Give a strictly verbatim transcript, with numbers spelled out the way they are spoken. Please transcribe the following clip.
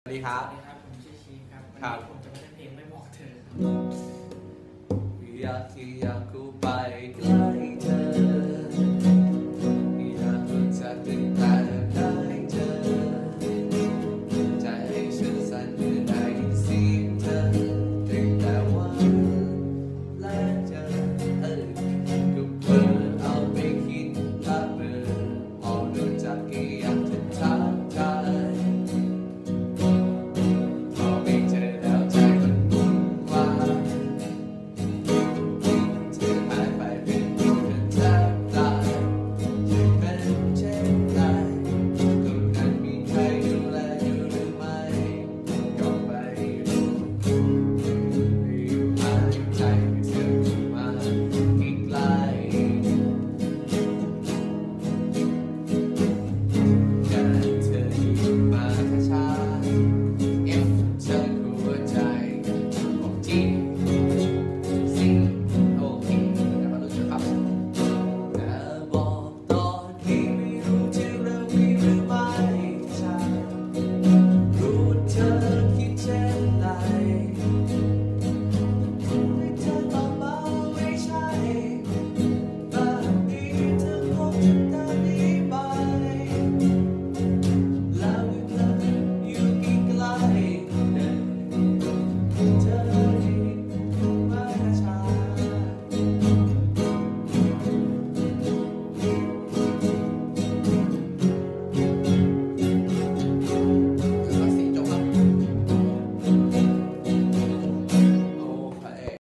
สวัสดีครับสวัสดีครับผมชื่อชีครับวันครันี้บผมจะมาเล่นเพลงไม่บอกเธออยากที่อยากกูไปใกล้เธ